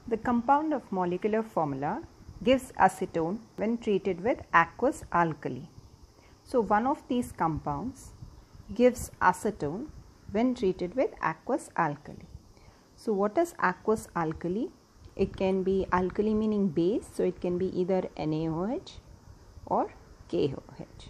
The compound of molecular formula gives acetone when treated with aqueous alkali. So one of these compounds gives acetone when treated with aqueous alkali. So what is aqueous alkali? It can be alkali meaning base, so it can be either NaOH or KOH.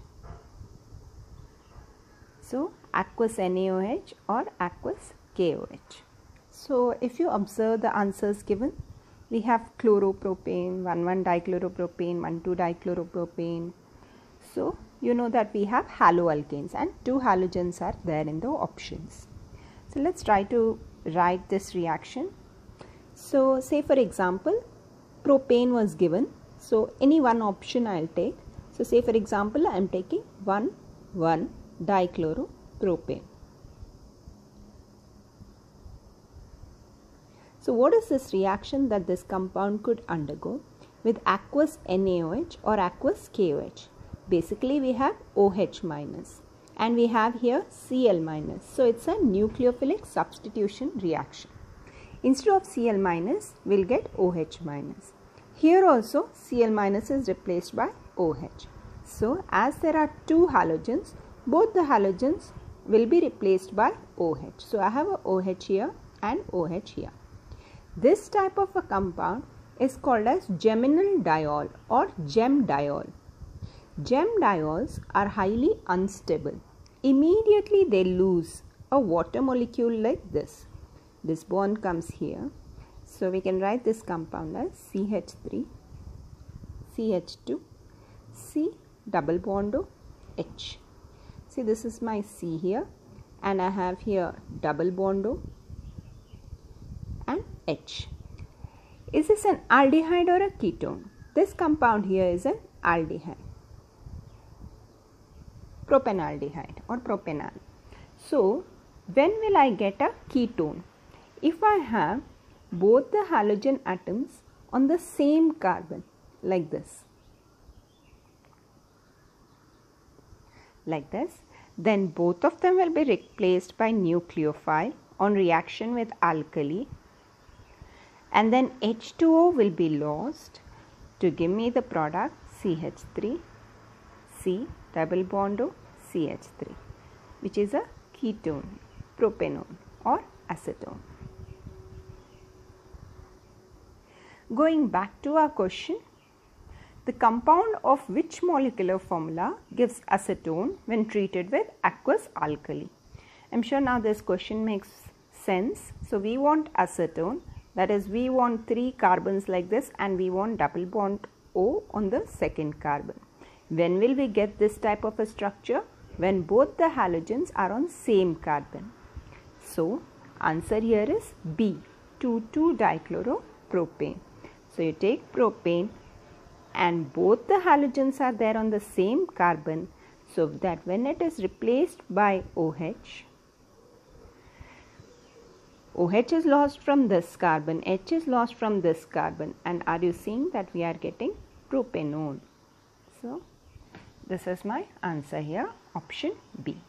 So aqueous NaOH or aqueous KOH. So if you observe the answers given, we have chloropropane, 1,1-dichloropropane, 1,2-dichloropropane. So you know that we have haloalkanes and 2 halogens are there in the options. So let's try to write this reaction. So say for example, propane was given. So any one option I'll take. So say for example, I am taking 1,1-dichloropropane. So what is this reaction that this compound could undergo with aqueous NaOH or aqueous KOH? Basically we have OH minus and we have here Cl minus. So it's a nucleophilic substitution reaction. Instead of Cl minus, we'll get OH minus. Here also Cl minus is replaced by OH. So as there are 2 halogens, both the halogens will be replaced by OH. So I have a OH here and OH here. This type of a compound is called as geminal diol or gem diol. Gem diols are highly unstable. Immediately they lose a water molecule like this. This bond comes here. So we can write this compound as CH3, CH2, C double bond O H. See, this is my C here and I have here double bond O and H. Is this an aldehyde or a ketone? This compound here is an aldehyde, propanaldehyde or propanal. So when will I get a ketone? If I have both the halogen atoms on the same carbon like this, then both of them will be replaced by nucleophile on reaction with alkali, and then H2O will be lost to give me the product CH3, C double bond O CH3, which is a ketone, propanone or acetone. Going back to our question, the compound of which molecular formula gives acetone when treated with aqueous alkali? I'm sure now this question makes sense. So we want acetone, that is we want 3 carbons like this and we want double bond O on the second carbon. When will we get this type of a structure? When both the halogens are on same carbon. So answer here is B, 2,2-dichloropropane. So you take propane and both the halogens are there on the same carbon, so that when it is replaced by OH, OH is lost from this carbon, H is lost from this carbon, and are you seeing that we are getting propanone? So this is my answer here, option B.